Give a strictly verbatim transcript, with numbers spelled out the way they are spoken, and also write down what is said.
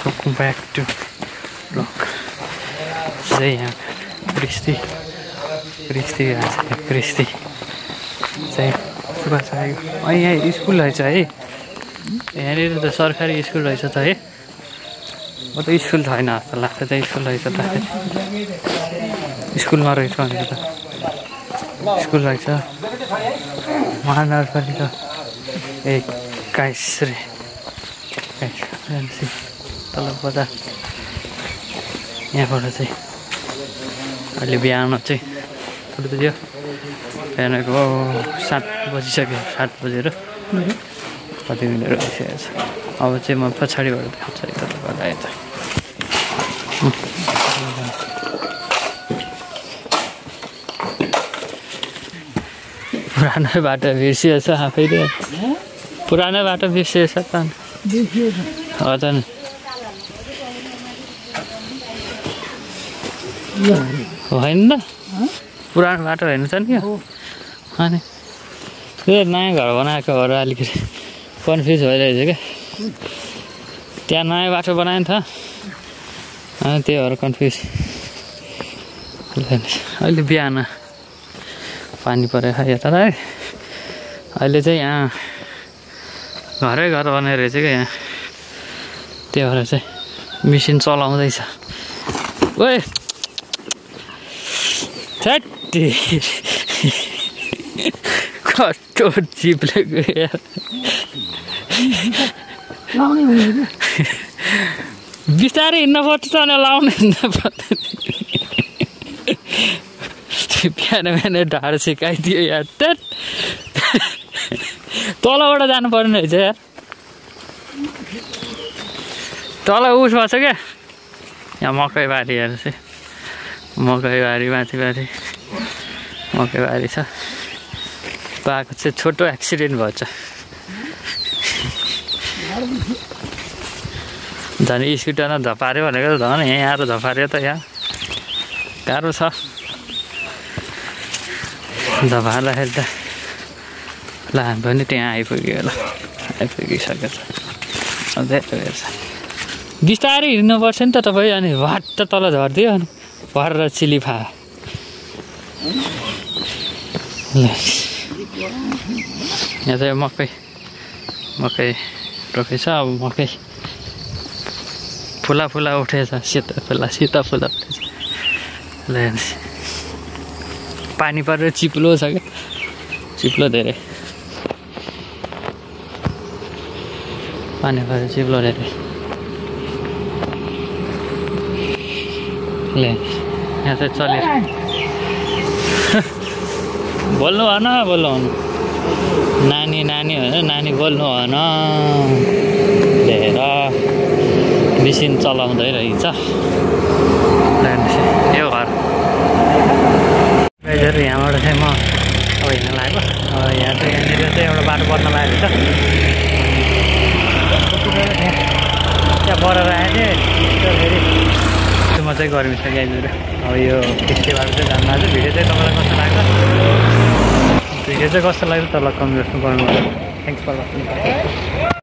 Welcome back to vlog. Today यहाँ Kristi, Kristi आछ Kristi चाहिँ पुरा छ है। अनि यहाँ स्कुल रहेछ है। यहाँनिर त सरकारी स्कुल रहेछ त है। म त स्कुल छैन जस्तो लाग्छ त स्कुल रहेछ त। स्कुलमा रहेछ भनेको त स्कुल रहेछ। महानगरपालिका एक्काइस रे तल बजार यहाँबाट चाहिँ अहिले बिहान चाहिँ कति बज्यो बिहानको सात बजिसक्यो सात बजेर कति मिनट भइसकेको छ। अब चाहिँ म पछाडिबाट देखाउँछु है तपाईँहरूलाई यता पुरानो बाटो बिर्सिएछ आफैले पुरानो बाटो बिर्सिएछ त हजुर होइन त पुरानो बाटो हेर्नु छ नि अनि त्यो नयाँ घर बनाएको भएर अलिकति कन्फ्युज भइरहेछ क्या। त्यहाँ नयाँ बाटो बनायो नि त अनि त्यही भएर कन्फ्युज। अहिले बिहान पानी परेको यता है। अहिले चाहिँ यहाँ घरै घर बनाएर रहेछ क्या यहाँ। त्यही भएर चाहिँ मेसिन चलाउँदैछ। ओए छट्टी कस्तो चिप्ले गयो बिस्तारै हिँड्नु पर्छ त लाउनु हिँड्नु पर्छ। बिहान बिहान ढाड सिकाइदियो यार त्यहाँ तलबाट जानु पर्ने रहेछ यार। तल उसमा छ क्या यहाँ मकै बारीहरू चाहिँ मकै बारी माथि बारी मकै बारी छ। बाको चाहिँ छोटो एक्सिडेन्ट भएछ। झन् स्कुटरमा झपार्यो भनेको त झन् यहाँ आएर झपार्यो त यहाँ गाह्रो छ। झपार्दाखेरि त ल हामी पनि त्यहाँ आइपुग्यो ल आइपुगिसकेको छ। अझै हेर्छ बिस्तारै हिँड्नुपर्छ नि त तपाईँ। अनि भट्ट तल झरिदियो अनि भरेर चिलिफा यहाँ चाहिँ मकै मकै रोपेछ। अब मकै फुला फुला उठेछ सेता फुला सेता फुला उठेछ। ल पानी परेर चिप्लो छ क्या चिप्लो धेरै पानी परेर चिप्लो धेरै। ले यहाँ चाहिँ चलेर बोल्नु भन बोल्नु भन नानी नानी होइन नानी बोल्नु भन लिएर मेसिन चलाउँदै रहेछ यो घर। यहाँबाट चाहिँ म अब हिँड्न लाग्यो। अब यहाँ चाहिँ यहाँनिर चाहिँ एउटा बाटो बन्न लागेको छ। त्यहाँ बढेर आएँ फेरि म चाहिँ गर्मी छ यहाँनिर। अब यो फेस्टिभल चाहिँ जानु लाग्छ। भिडियो चाहिँ तपाईँलाई कस्तो लाग्छ भिडियो चाहिँ कस्तो लाग्छ तल कमेन्ट गर्नु गर्नु। Thanks for watching.